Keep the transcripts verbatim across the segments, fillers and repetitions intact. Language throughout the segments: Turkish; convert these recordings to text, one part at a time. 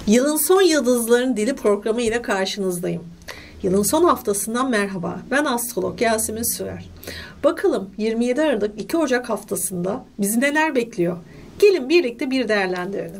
Yılın son Yıldızların Dili programı ile karşınızdayım. Yılın son haftasından merhaba. Ben astrolog Yasemin Sürer. Bakalım yirmi yedi Aralık iki Ocak haftasında bizi neler bekliyor? Gelin birlikte bir değerlendirelim.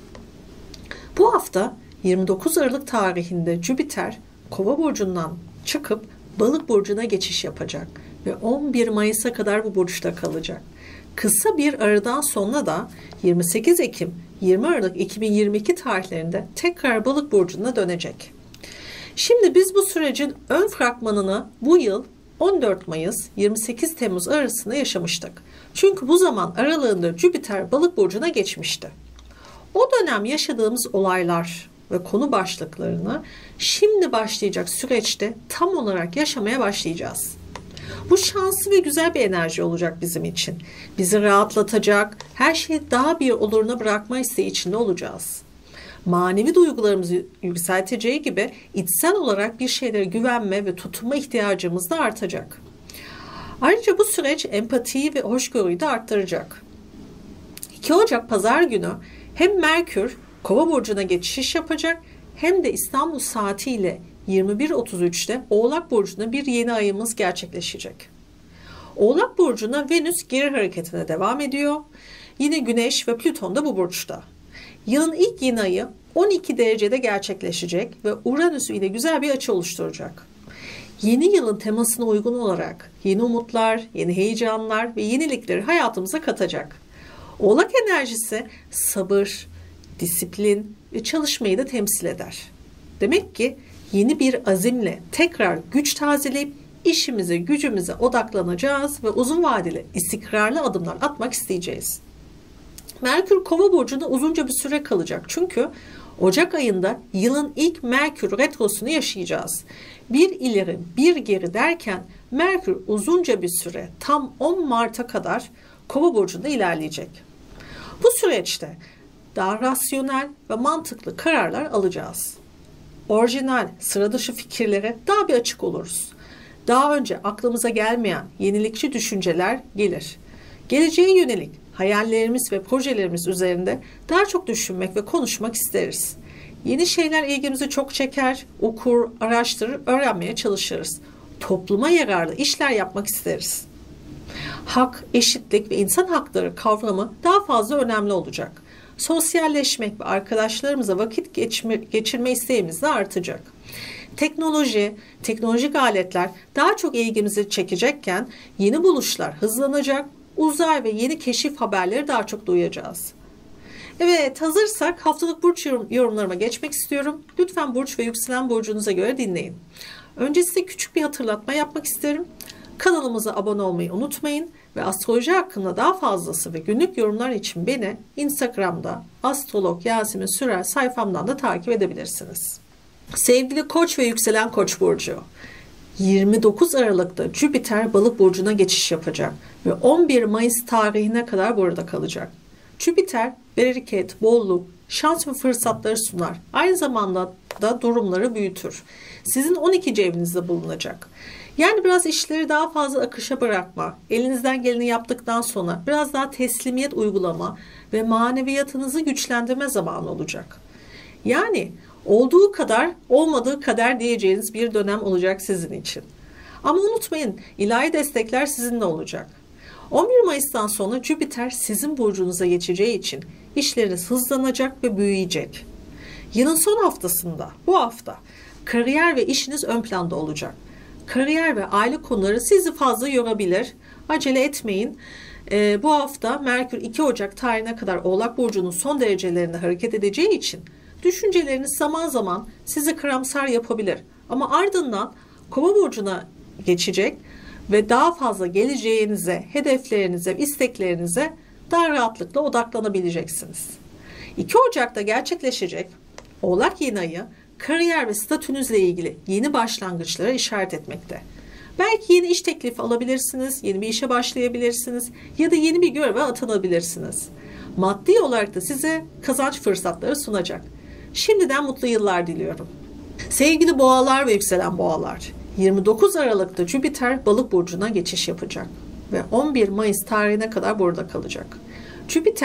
Bu hafta yirmi dokuz Aralık tarihinde Jüpiter Kova burcundan çıkıp Balık burcuna geçiş yapacak ve on bir Mayıs'a kadar bu burçta kalacak. Kısa bir aradan sonra da yirmi sekiz Ekim yirmi Aralık iki bin yirmi iki tarihlerinde tekrar Balık burcuna dönecek. Şimdi biz bu sürecin ön fragmanını bu yıl on dört Mayıs yirmi sekiz Temmuz arasında yaşamıştık. Çünkü bu zaman aralığında Jüpiter Balık burcuna geçmişti. O dönem yaşadığımız olaylar ve konu başlıklarını şimdi başlayacak süreçte tam olarak yaşamaya başlayacağız. Bu şanslı ve güzel bir enerji olacak bizim için. Bizi rahatlatacak, her şeyi daha bir oluruna bırakma isteği içinde olacağız. Manevi duygularımızı yükselteceği gibi içsel olarak bir şeylere güvenme ve tutunma ihtiyacımız da artacak. Ayrıca bu süreç empatiyi ve hoşgörüyü de arttıracak. iki Ocak Pazar günü hem Merkür Kova burcuna geçiş yapacak hem de İstanbul saatiyle yirmi bir otuz üçte Oğlak burcuna bir yeni ayımız gerçekleşecek. Oğlak burcuna Venüs geri hareketine devam ediyor. Yine Güneş ve Plüton da bu burçta. Yılın ilk yeni ayı on iki derecede gerçekleşecek ve Uranüs ile güzel bir açı oluşturacak. Yeni yılın temasına uygun olarak yeni umutlar, yeni heyecanlar ve yenilikleri hayatımıza katacak. Oğlak enerjisi sabır, disiplin ve çalışmayı da temsil eder. Demek ki yeni bir azimle tekrar güç tazeleyip işimize, gücümüze odaklanacağız ve uzun vadeli istikrarlı adımlar atmak isteyeceğiz. Merkür Kova burcunda uzunca bir süre kalacak. Çünkü Ocak ayında yılın ilk Merkür retrosunu yaşayacağız. Bir ileri bir geri derken Merkür uzunca bir süre tam on Mart'a kadar Kova burcunda ilerleyecek. Bu süreçte daha rasyonel ve mantıklı kararlar alacağız. Orijinal, sıra dışı fikirlere daha bir açık oluruz. Daha önce aklımıza gelmeyen yenilikçi düşünceler gelir. Geleceğe yönelik hayallerimiz ve projelerimiz üzerinde daha çok düşünmek ve konuşmak isteriz. Yeni şeyler ilgimizi çok çeker, okur, araştırır, öğrenmeye çalışırız. Topluma yararlı işler yapmak isteriz. Hak, eşitlik ve insan hakları kavramı daha fazla önemli olacak. Sosyalleşmek ve arkadaşlarımıza vakit geçirme, geçirme isteğimiz de artacak. Teknoloji, teknolojik aletler daha çok ilgimizi çekecekken yeni buluşlar hızlanacak, uzay ve yeni keşif haberleri daha çok duyacağız. Evet, hazırsak haftalık burç yorumlarıma geçmek istiyorum. Lütfen burç ve yükselen burcunuza göre dinleyin. Öncesinde küçük bir hatırlatma yapmak isterim. Kanalımıza abone olmayı unutmayın ve astroloji hakkında daha fazlası ve günlük yorumlar için beni Instagram'da astrolog Yasemin Sürer sayfamdan da takip edebilirsiniz. Sevgili Koç ve yükselen Koç burcu, yirmi dokuz Aralık'ta Jüpiter Balık burcuna geçiş yapacak ve on bir Mayıs tarihine kadar burada kalacak. Jüpiter bereket, bolluk, şans ve fırsatları sunar. Aynı zamanda da durumları büyütür. Sizin on ikinci evinizde bulunacak. Yani biraz işleri daha fazla akışa bırakma, elinizden geleni yaptıktan sonra biraz daha teslimiyet uygulama ve maneviyatınızı güçlendirme zamanı olacak. Yani olduğu kadar olmadığı kadar diyeceğiniz bir dönem olacak sizin için. Ama unutmayın, ilahi destekler sizinle olacak. on bir Mayıs'tan sonra Jüpiter sizin burcunuza geçeceği için işleriniz hızlanacak ve büyüyecek. Yılın son haftasında, bu hafta, kariyer ve işiniz ön planda olacak. Kariyer ve aile konuları sizi fazla yorabilir. Acele etmeyin. Ee, bu hafta Merkür iki Ocak tarihine kadar Oğlak burcunun son derecelerinde hareket edeceği için düşünceleriniz zaman zaman sizi karamsar yapabilir. Ama ardından Kova burcuna geçecek ve daha fazla geleceğinize, hedeflerinize, isteklerinize daha rahatlıkla odaklanabileceksiniz. iki Ocak'ta gerçekleşecek Oğlak yeni ayı kariyer ve statünüzle ilgili yeni başlangıçlara işaret etmekte. Belki yeni iş teklifi alabilirsiniz, yeni bir işe başlayabilirsiniz ya da yeni bir göreve atanabilirsiniz. Maddi olarak da size kazanç fırsatları sunacak. Şimdiden mutlu yıllar diliyorum. Sevgili boğalar ve yükselen boğalar, yirmi dokuz Aralık'ta Jüpiter Balık burcuna geçiş yapacak ve on bir Mayıs tarihine kadar burada kalacak. Jüpiter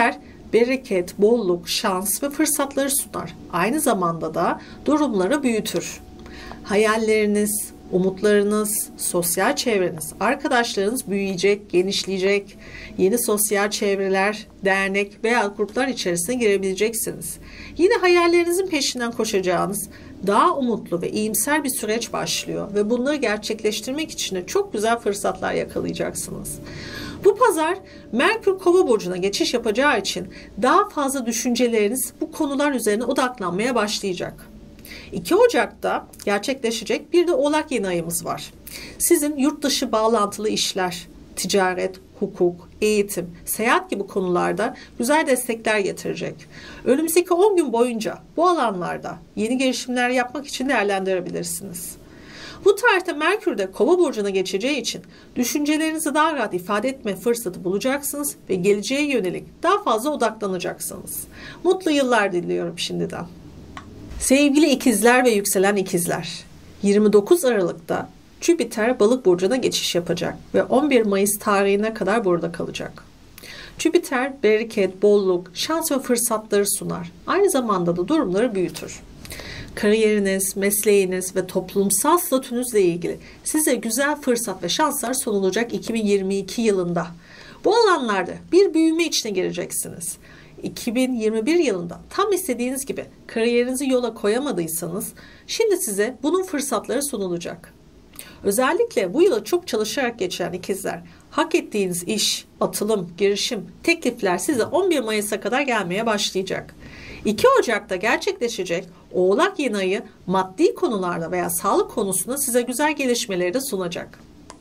bereket, bolluk, şans ve fırsatları sunar. Aynı zamanda da durumları büyütür. Hayalleriniz, umutlarınız, sosyal çevreniz, arkadaşlarınız büyüyecek, genişleyecek. Yeni sosyal çevreler, dernek veya gruplar içerisine girebileceksiniz. Yine hayallerinizin peşinden koşacağınız, daha umutlu ve iyimser bir süreç başlıyor ve bunları gerçekleştirmek için de çok güzel fırsatlar yakalayacaksınız. Bu pazar Merkür Kova burcuna geçiş yapacağı için daha fazla düşünceleriniz bu konular üzerine odaklanmaya başlayacak. iki Ocak'ta gerçekleşecek bir de Oğlak yeni ayımız var. Sizin yurt dışı bağlantılı işler, ticaret, hukuk, eğitim, seyahat gibi konularda güzel destekler getirecek. Önümüzdeki on gün boyunca bu alanlarda yeni girişimler yapmak için değerlendirebilirsiniz. Bu tarihte Merkür de Kova burcuna geçeceği için düşüncelerinizi daha rahat ifade etme fırsatı bulacaksınız ve geleceğe yönelik daha fazla odaklanacaksınız. Mutlu yıllar diliyorum şimdiden. Sevgili ikizler ve yükselen ikizler, yirmi dokuz Aralık'ta Jüpiter Balık burcuna geçiş yapacak ve on bir Mayıs tarihine kadar burada kalacak. Jüpiter bereket, bolluk, şans ve fırsatları sunar. Aynı zamanda da durumları büyütür. Kariyeriniz, mesleğiniz ve toplumsal statünüzle ilgili size güzel fırsat ve şanslar sunulacak iki bin yirmi iki yılında. Bu alanlarda bir büyüme içine gireceksiniz. iki bin yirmi bir yılında tam istediğiniz gibi kariyerinizi yola koyamadıysanız şimdi size bunun fırsatları sunulacak. Özellikle bu yılı çok çalışarak geçen ikizler, hak ettiğiniz iş, atılım, girişim, teklifler size on bir Mayıs'a kadar gelmeye başlayacak. iki Ocak'ta gerçekleşecek Oğlak yeni ayı maddi konularda veya sağlık konusunda size güzel gelişmeleri de sunacak.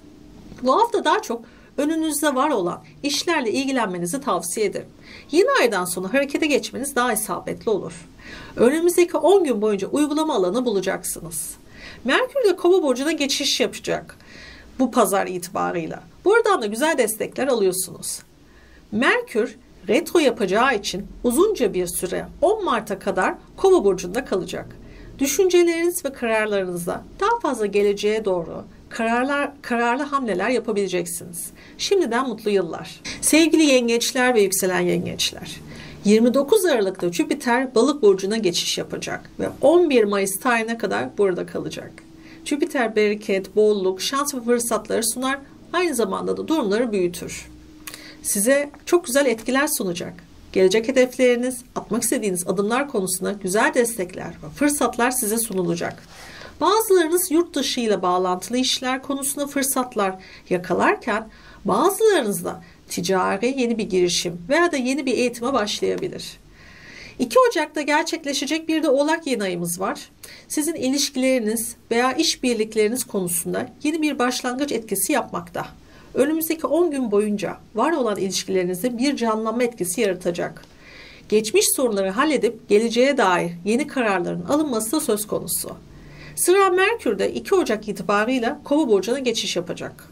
Bu hafta daha çok önünüzde var olan işlerle ilgilenmenizi tavsiye ederim. Yeni aydan sonra harekete geçmeniz daha isabetli olur. Önümüzdeki on gün boyunca uygulama alanı bulacaksınız. Merkür de Kova burcuna geçiş yapacak bu pazar itibarıyla. Buradan da güzel destekler alıyorsunuz. Merkür retro yapacağı için uzunca bir süre on Mart'a kadar Kova burcunda kalacak. Düşünceleriniz ve kararlarınızda daha fazla geleceğe doğru kararlar, kararlı hamleler yapabileceksiniz. Şimdiden mutlu yıllar. Sevgili yengeçler ve yükselen yengeçler, yirmi dokuz Aralık'ta Jüpiter Balık burcuna geçiş yapacak ve on bir Mayıs tarihine kadar burada kalacak. Jüpiter bereket, bolluk, şans ve fırsatları sunar, aynı zamanda da durumları büyütür. Size çok güzel etkiler sunacak. Gelecek hedefleriniz, atmak istediğiniz adımlar konusunda güzel destekler ve fırsatlar size sunulacak. Bazılarınız yurt dışı ile bağlantılı işler konusunda fırsatlar yakalarken bazılarınız da ticari yeni bir girişim veya da yeni bir eğitime başlayabilir. iki Ocak'ta gerçekleşecek bir de Oğlak yeni ayımız var. Sizin ilişkileriniz veya işbirlikleriniz konusunda yeni bir başlangıç etkisi yapmakta. Önümüzdeki on gün boyunca var olan ilişkilerinizde bir canlanma etkisi yaratacak. Geçmiş sorunları halledip geleceğe dair yeni kararların alınması da söz konusu. Sıra Merkür'de iki Ocak itibarıyla Kova burcuna geçiş yapacak.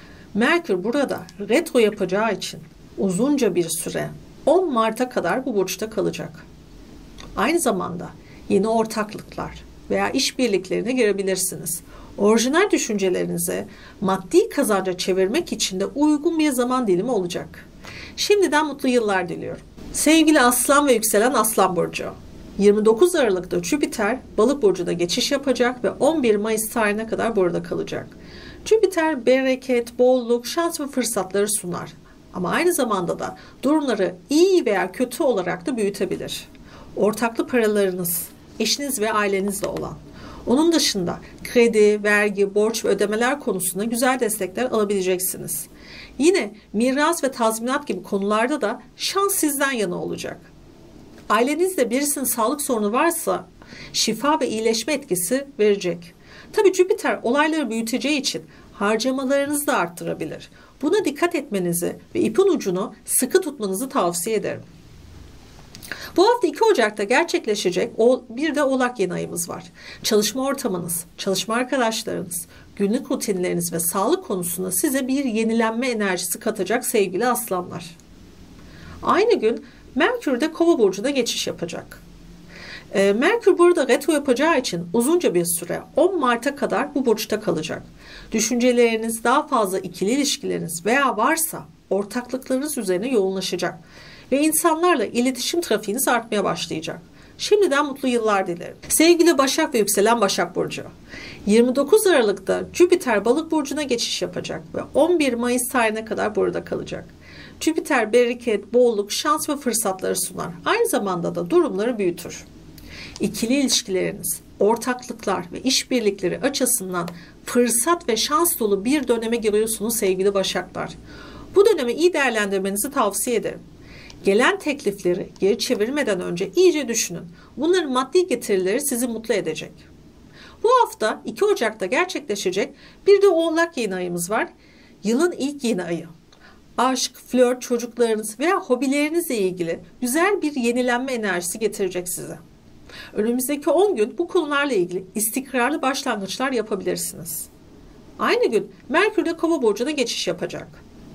Merkür burada retro yapacağı için uzunca bir süre on Mart'a kadar bu burçta kalacak. Aynı zamanda yeni ortaklıklar veya işbirliklerine girebilirsiniz. Orijinal düşüncelerinizi maddi kazanca çevirmek için de uygun bir zaman dilimi olacak. Şimdiden mutlu yıllar diliyorum. Sevgili Aslan ve yükselen Aslan burcu, yirmi dokuz Aralık'ta Jüpiter Balık burcuna geçiş yapacak ve on bir Mayıs tarihine kadar burada kalacak. Jüpiter bereket, bolluk, şans ve fırsatları sunar. Ama aynı zamanda da durumları iyi veya kötü olarak da büyütebilir. Ortaklı paralarınız, eşiniz ve ailenizle olan. Onun dışında kredi, vergi, borç ve ödemeler konusunda güzel destekler alabileceksiniz. Yine miras ve tazminat gibi konularda da şans sizden yana olacak. Ailenizde birisinin sağlık sorunu varsa şifa ve iyileşme etkisi verecek. Tabii Jüpiter olayları büyüteceği için harcamalarınızı da arttırabilir. Buna dikkat etmenizi ve ipin ucunu sıkı tutmanızı tavsiye ederim. Bu hafta iki Ocak'ta gerçekleşecek bir de Oğlak yeni ayımız var. Çalışma ortamınız, çalışma arkadaşlarınız, günlük rutinleriniz ve sağlık konusunda size bir yenilenme enerjisi katacak sevgili aslanlar. Aynı gün Merkür de Kova burcuna geçiş yapacak. Merkür burada retro yapacağı için uzunca bir süre on Mart'a kadar bu burçta kalacak. Düşünceleriniz, daha fazla ikili ilişkileriniz veya varsa ortaklıklarınız üzerine yoğunlaşacak. ve insanlarla iletişim trafiğiniz artmaya başlayacak. Şimdiden mutlu yıllar dilerim. Sevgili Başak ve yükselen Başak Burcu. yirmi dokuz Aralık'ta Jüpiter Balık Burcu'na geçiş yapacak ve on bir Mayıs tarihine kadar burada kalacak. Jüpiter bereket, bolluk, şans ve fırsatları sunar. Aynı zamanda da durumları büyütür. İkili ilişkileriniz, ortaklıklar ve işbirlikleri açısından fırsat ve şans dolu bir döneme giriyorsunuz sevgili Başaklar. Bu dönemi iyi değerlendirmenizi tavsiye ederim. Gelen teklifleri geri çevirmeden önce iyice düşünün. Bunların maddi getirileri sizi mutlu edecek. Bu hafta iki Ocak'ta gerçekleşecek bir de Oğlak yeni ayımız var. Yılın ilk yeni ayı. Aşk, flört, çocuklarınız veya hobilerinizle ilgili güzel bir yenilenme enerjisi getirecek size. Önümüzdeki on gün bu konularla ilgili istikrarlı başlangıçlar yapabilirsiniz. Aynı gün Merkür de Kova burcuna geçiş yapacak.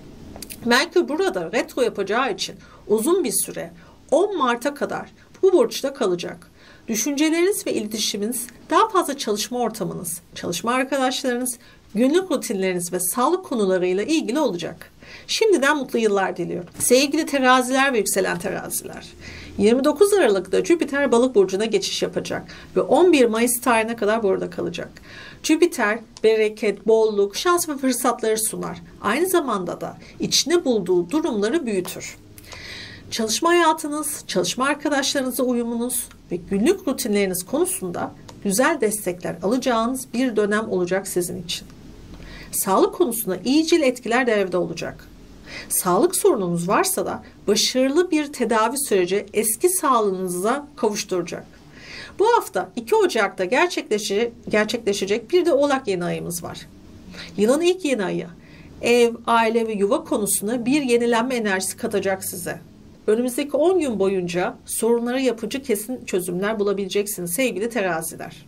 Merkür burada retro yapacağı için uzun bir süre on Mart'a kadar bu burçta kalacak. Düşünceleriniz ve iletişiminiz, daha fazla çalışma ortamınız, çalışma arkadaşlarınız, günlük rutinleriniz ve sağlık konularıyla ilgili olacak. Şimdiden mutlu yıllar diliyorum. Sevgili teraziler ve yükselen teraziler. yirmi dokuz Aralık'ta Jüpiter Balık burcuna geçiş yapacak ve on bir Mayıs tarihine kadar burada kalacak. Jüpiter bereket, bolluk, şans ve fırsatları sunar. Aynı zamanda da içine bulduğu durumları büyütür. Çalışma hayatınız, çalışma arkadaşlarınızla uyumunuz ve günlük rutinleriniz konusunda güzel destekler alacağınız bir dönem olacak sizin için. Sağlık konusunda iyicil etkiler devrede olacak. Sağlık sorununuz varsa da başarılı bir tedavi süreci eski sağlığınıza kavuşturacak. Bu hafta iki Ocak'ta gerçekleşecek, gerçekleşecek bir de Oğlak yeni ayımız var. Yılın ilk yeni ayı ev, aile ve yuva konusunda bir yenilenme enerjisi katacak size. Önümüzdeki on gün boyunca sorunları yapıcı kesin çözümler bulabileceksiniz sevgili teraziler.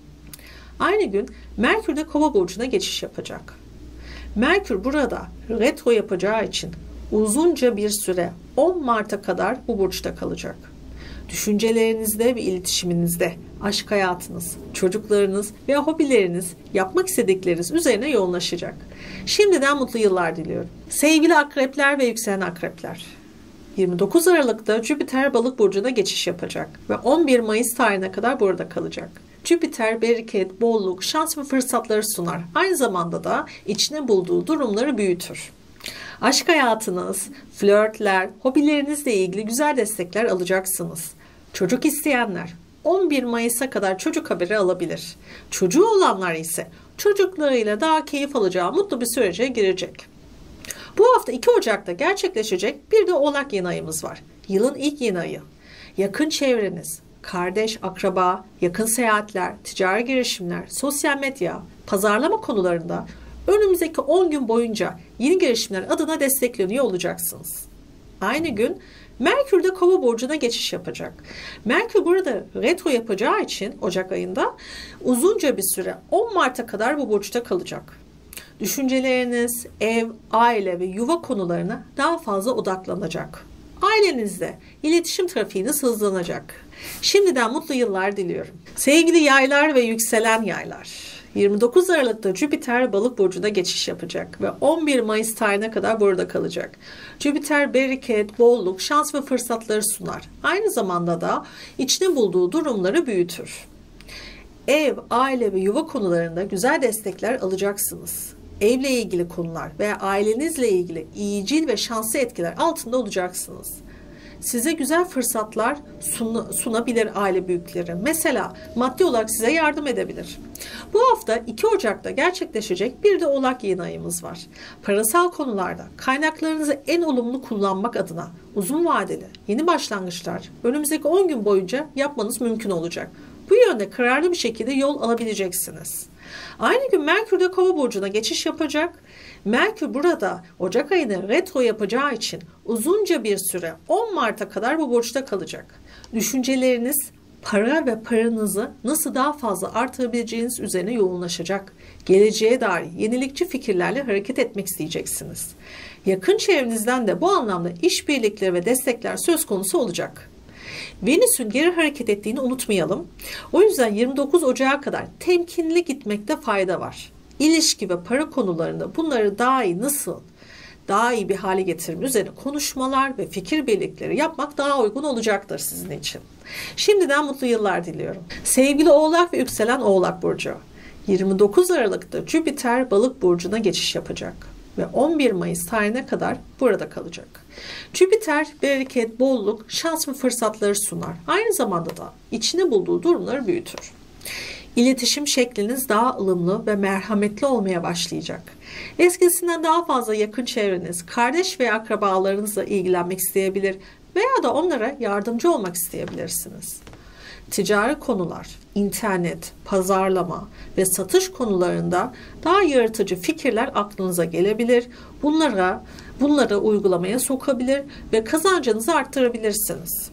Aynı gün Merkür de Kova burcuna geçiş yapacak. Merkür burada retro yapacağı için uzunca bir süre on Mart'a kadar bu burçta kalacak. Düşüncelerinizde ve iletişiminizde, aşk hayatınız, çocuklarınız veya hobileriniz, yapmak istedikleriniz üzerine yoğunlaşacak. Şimdiden mutlu yıllar diliyorum. Sevgili akrepler ve yükselen akrepler. yirmi dokuz Aralık'ta Jüpiter Balık burcuna geçiş yapacak ve on bir Mayıs tarihine kadar burada kalacak. Jüpiter bereket, bolluk, şans ve fırsatları sunar. Aynı zamanda da içine bulduğu durumları büyütür. Aşk hayatınız, flörtler, hobilerinizle ilgili güzel destekler alacaksınız. Çocuk isteyenler on bir Mayıs'a kadar çocuk haberi alabilir. Çocuğu olanlar ise çocuklarıyla daha keyif alacağı mutlu bir sürece girecek. Bu hafta iki Ocak'ta gerçekleşecek bir de Oğlak yeni ayımız var. Yılın ilk yeni ayı. Yakın çevreniz, kardeş, akraba, yakın seyahatler, ticari girişimler, sosyal medya, pazarlama konularında önümüzdeki on gün boyunca yeni girişimler adına destekleniyor olacaksınız. Aynı gün Merkür de Kova burcuna geçiş yapacak. Merkür burada retro yapacağı için Ocak ayında uzunca bir süre on Mart'a kadar bu burçta kalacak. Düşünceleriniz, ev, aile ve yuva konularına daha fazla odaklanacak. Ailenizde iletişim trafiğiniz hızlanacak. Şimdiden mutlu yıllar diliyorum. Sevgili yaylar ve yükselen yaylar. yirmi dokuz Aralık'ta Jüpiter Balık burcuna geçiş yapacak ve on bir Mayıs tarihine kadar burada kalacak. Jüpiter bereket, bolluk, şans ve fırsatları sunar. Aynı zamanda da içine bulduğu durumları büyütür. Ev, aile ve yuva konularında güzel destekler alacaksınız. Evle ilgili konular veya ailenizle ilgili iyicil ve şanslı etkiler altında olacaksınız. Size güzel fırsatlar sun, sunabilir aile büyükleri. Mesela maddi olarak size yardım edebilir. Bu hafta iki Ocak'ta gerçekleşecek bir de Oğlak yeni ayımız var. Parasal konularda kaynaklarınızı en olumlu kullanmak adına uzun vadeli yeni başlangıçlar önümüzdeki on gün boyunca yapmanız mümkün olacak. Bu yönde kararlı bir şekilde yol alabileceksiniz. Aynı gün Merkür de Kova burcuna geçiş yapacak. Merkür burada Ocak ayını retro yapacağı için uzunca bir süre on Mart'a kadar bu burçta kalacak. Düşünceleriniz para ve paranızı nasıl daha fazla artırabileceğiniz üzerine yoğunlaşacak. Geleceğe dair yenilikçi fikirlerle hareket etmek isteyeceksiniz. Yakın çevrenizden de bu anlamda işbirlikleri ve destekler söz konusu olacak. Venüs'ün geri hareket ettiğini unutmayalım. O yüzden yirmi dokuz Ocak'a kadar temkinli gitmekte fayda var. İlişki ve para konularında bunları daha iyi nasıl daha iyi bir hale getirme üzerine konuşmalar ve fikir birlikleri yapmak daha uygun olacaktır sizin için. Şimdiden mutlu yıllar diliyorum. Sevgili Oğlak ve yükselen Oğlak Burcu, yirmi dokuz Aralık'ta Jüpiter Balık Burcu'na geçiş yapacak ve on bir Mayıs tarihine kadar burada kalacak. Jüpiter bereket, bolluk, şans ve fırsatları sunar. Aynı zamanda da içine bulduğu durumları büyütür. İletişim şekliniz daha ılımlı ve merhametli olmaya başlayacak. Eskisinden daha fazla yakın çevreniz, kardeş veya akrabalarınızla ilgilenmek isteyebilir veya da onlara yardımcı olmak isteyebilirsiniz. Ticari konular, internet, pazarlama ve satış konularında daha yaratıcı fikirler aklınıza gelebilir. Bunlara, bunları uygulamaya sokabilir ve kazancınızı arttırabilirsiniz.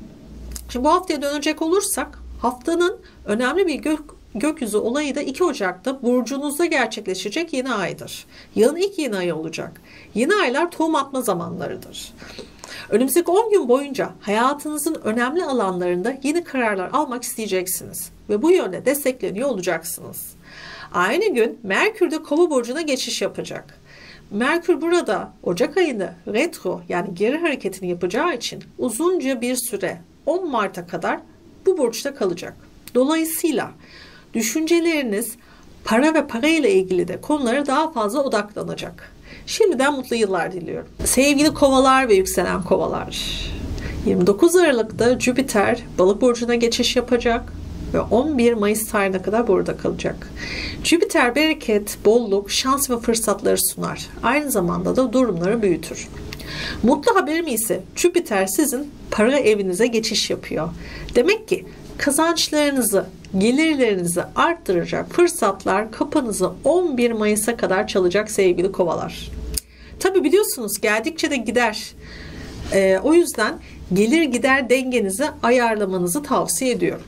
Şimdi bu haftaya dönecek olursak, haftanın önemli bir gök, gökyüzü olayı da iki Ocak'ta burcunuzda gerçekleşecek yeni aydır. Yılın ilk yeni ayı olacak. Yeni aylar tohum atma zamanlarıdır. Önümüzdeki on gün boyunca hayatınızın önemli alanlarında yeni kararlar almak isteyeceksiniz ve bu yönde destekleniyor olacaksınız. Aynı gün Merkür de Kova burcuna geçiş yapacak. Merkür burada Ocak ayında retro yani geri hareketini yapacağı için uzunca bir süre on Mart'a kadar bu burçta kalacak. Dolayısıyla düşünceleriniz para ve para ile ilgili de konulara daha fazla odaklanacak. Şimdiden mutlu yıllar diliyorum. Sevgili Kovalar ve yükselen Kovalar, yirmi dokuz Aralık'ta Jüpiter Balık burcuna geçiş yapacak ve on bir Mayıs tarihine kadar burada kalacak. Jüpiter bereket, bolluk, şans ve fırsatları sunar. Aynı zamanda da durumları büyütür. Mutlu haberim ise Jüpiter sizin para evinize geçiş yapıyor. Demek ki kazançlarınızı, gelirlerinizi arttıracak fırsatlar kapınızı on bir Mayıs'a kadar çalacak sevgili Kovalar. Tabi biliyorsunuz geldikçe de gider. Ee, o yüzden gelir gider dengenizi ayarlamanızı tavsiye ediyorum.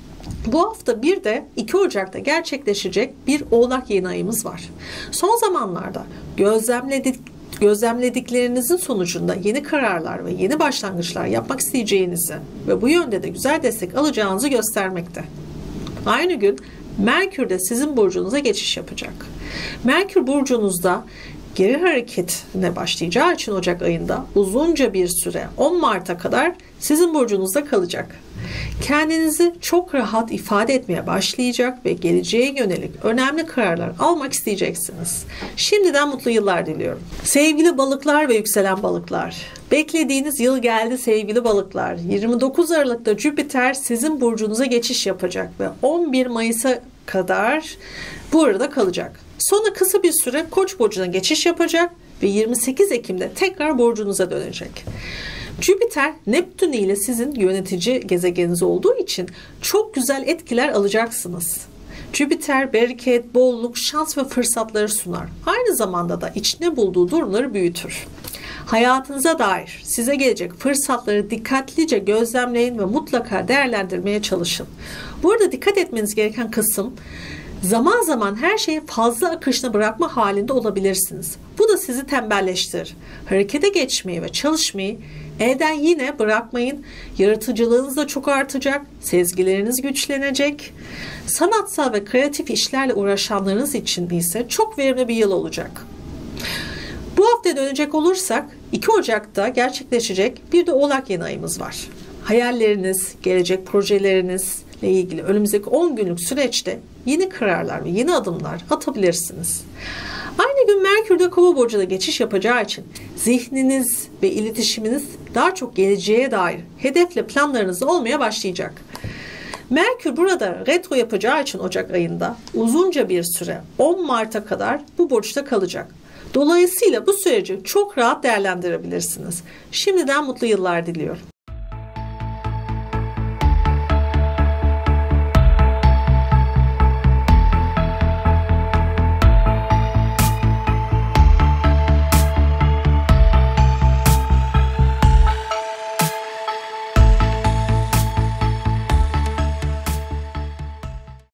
Bu hafta bir de iki Ocak'ta gerçekleşecek bir Oğlak yeni ayımız var. Son zamanlarda gözlemledik gözlemlediklerinizin sonucunda yeni kararlar ve yeni başlangıçlar yapmak isteyeceğinizi ve bu yönde de güzel destek alacağınızı göstermekte. Aynı gün Merkür de sizin burcunuza geçiş yapacak. Merkür burcunuzda geri hareketine başlayacağı için Ocak ayında uzunca bir süre on Mart'a kadar sizin burcunuzda kalacak. Kendinizi çok rahat ifade etmeye başlayacak ve geleceğe yönelik önemli kararlar almak isteyeceksiniz. Şimdiden mutlu yıllar diliyorum. Sevgili balıklar ve yükselen balıklar, beklediğiniz yıl geldi sevgili balıklar. yirmi dokuz Aralık'ta Jüpiter sizin burcunuza geçiş yapacak ve on bir Mayıs'a kadar burada kalacak. Sonra kısa bir süre Koç burcuna geçiş yapacak ve yirmi sekiz Ekim'de tekrar burcunuza dönecek. Jüpiter, Neptün ile sizin yönetici gezegeniniz olduğu için çok güzel etkiler alacaksınız. Jüpiter bereket, bolluk, şans ve fırsatları sunar. Aynı zamanda da içine bulduğu durumları büyütür. Hayatınıza dair size gelecek fırsatları dikkatlice gözlemleyin ve mutlaka değerlendirmeye çalışın. Burada dikkat etmeniz gereken kısım, zaman zaman her şeyi fazla akışına bırakma halinde olabilirsiniz. Bu da sizi tembelleştirir. Harekete geçmeyi ve çalışmayı elden yine bırakmayın. Yaratıcılığınız da çok artacak. Sezgileriniz güçlenecek. Sanatsal ve kreatif işlerle uğraşanlarınız için ise çok verimli bir yıl olacak. Bu hafta dönecek olursak iki Ocak'ta gerçekleşecek bir de Oğlak yeni ayımız var. Hayalleriniz, gelecek projelerinizle ilgili önümüzdeki on günlük süreçte yeni kararlar ve yeni adımlar atabilirsiniz. Aynı gün Merkür de Kova burcuna geçiş yapacağı için zihniniz ve iletişiminiz daha çok geleceğe dair hedefle planlarınız olmaya başlayacak. Merkür burada retro yapacağı için Ocak ayında uzunca bir süre on Mart'a kadar bu burçta kalacak. Dolayısıyla bu süreci çok rahat değerlendirebilirsiniz. Şimdiden mutlu yıllar diliyorum.